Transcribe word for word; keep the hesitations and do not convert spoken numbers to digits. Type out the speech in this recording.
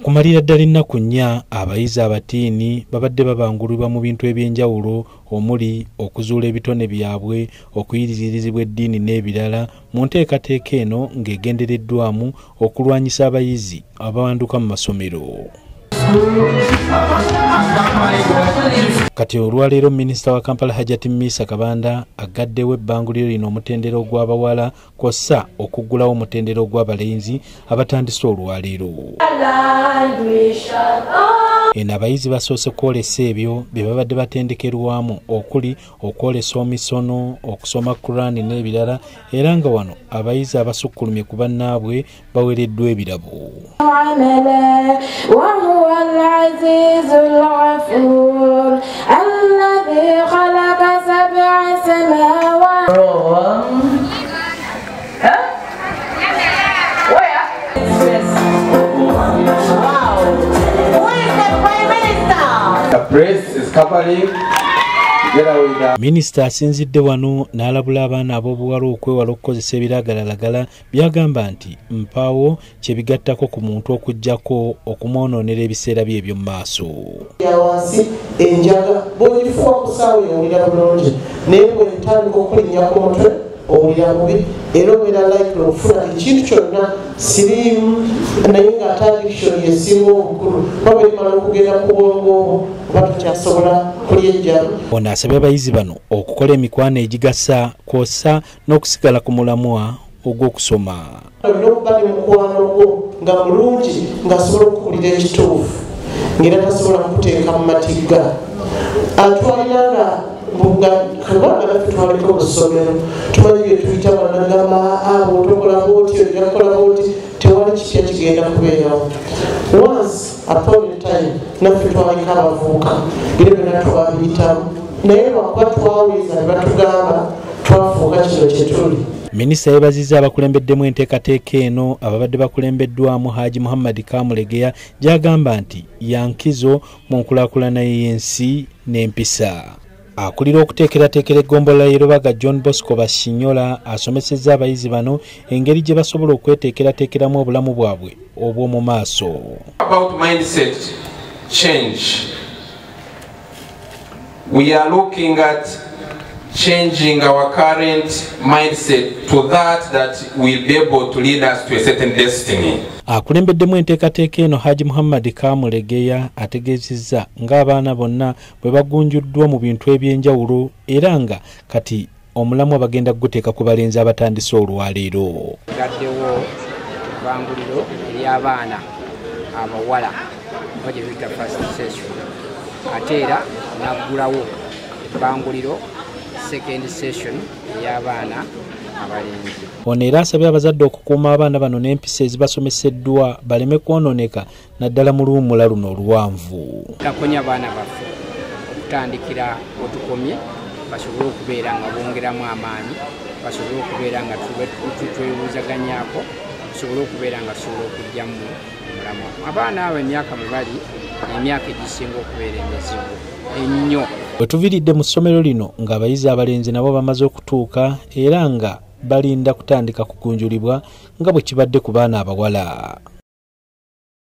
Okumalira ddala ennaku nnya abayizi abatiini babadde babangulibwa mu bintu eby'enjawulo omuli okuzuula ebitone byabwe, okuyirizirizibwa eddiini n'ebirala mu nteekateeka eno ng'egendereddwamu okulwanyisa abayizi abawanduka mu masomero. Kati olwaleero minisita wa Kampala Hajjat Misa Kabanda agaddewo ebbanguliro lino omutendera ogw'abawala kw'ossa okuggulawo omutendera ogw'abalenzi abatandise olwaleero. Eno abayizi basoose kwolesa ebyo bye babadde batendekerwamu okuli okwolesa omisono, okusoma Qur'ani n'ebirala, era nga wano abayizi abasukkulumye ku bannaabwe bawereddwa ebirabo. العزيز الغفور الذي خلق سبع سماوات. The press is covering. Minisita asinzidde wano n'alabula abaana ab'obuwala okwewala okukozesa ebiragalalagala byagamba nti mpaawo kye bigattako ku muntu okuggyako okumwonoonera ebiseera bye eby'omu maaso. Yawansi enjaga bw'ogifuwa ku ssaawa owulira bulungi naye bw'etandika okulinnya ku mutwe owulira mubi era obeera like okufuna ekintu kyonna siriimu naye ng'ate addiction yesinga obukulu oba erimala okugenda ku bwongo oba tukyasobola kulya ejjalo. Ono asabye abayizi bano okukola emikwano egigasa kw'ossa n'okusigala ku mulamwa ogw'okusoma. Olina okuba ne mukwano gwo nga mulungi ng'asobola okuwulira ekituufu ng'era tasobola kukuteeka mu matigga. Atwalira nga kabanga naffe twaliko mu ssomero tumanyi bye tuyita banagamba abo tokola bwoti ojja kukola bwoti tewali kipya kigenda kubeerawo. Once upon a time naffe twaliko abavubuka era byonna twabiyitamu naye lwakuba twaweza ne batugamba twafuuka kino kye tuli. Minisita yeebazizza abakulembeddemu enteekateeka eno ababadde bakulembeddwamu Haji Muhammad Kamulegeya gy'agamba nti yankizo mu nkulaakulana y'ensi n'empisa. Akulira okuteekerateekera eggombolola y'erubaga John Bosco Bashinyola asomesezza abayizi bano engeri gye basobola okweteekerateekeramu obulamu bwabwe obw'omu maaso. About mindset change, we are looking at changing our current mindset to that that will be able to lead us to a certain destiny. Akulembeddemu enteekateeka eno Haji Muhammad Kamulegeya ategeezezza ng'abaana bonna bwe bagunjuddwa mu bintu eby'enjawulo era nga kati omulamwa bagenda guteeka ku balenzi abatandise olwaleero. Gaddewo ebbanguliro ery'abaana abawala oba gye tuyita first session ate era naggulawo ebbanguliro second session ery'abaana abalenzi. Ono era asabye abazadde okukuuma abaana bano n'empisa ezibasomeseddwa baleme kwonooneka naddala mu luwummula luno oluwanvu. Takonya abaana baffe okutandikira otukomye basobole okubeera nga bongeramu amaanyi, basobole okubeera nga twebuuzaganyaako, tusobole okubeera nga tusobola okujjamu omulamu. Abaana abo emyaka mwe bali emyaka egisinga okubeera emizibu ennyo. Bwe tuviiridde mu ssomero lino ng'abayizi abalenzi nabo bamaze okutuuka era nga balinda kutandika kugunjulibwa nga bwe kibadde ku baana abawala.